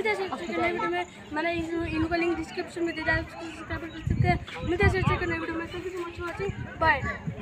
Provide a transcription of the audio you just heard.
मिलते हैं नए वीडियो में। मैंने इनका लिंक डिस्क्रिप्शन में दे दिया, सब्सक्राइब कर सकते हैं। मिलते हैं नए वीडियो में। Thank you so much for watching, bye.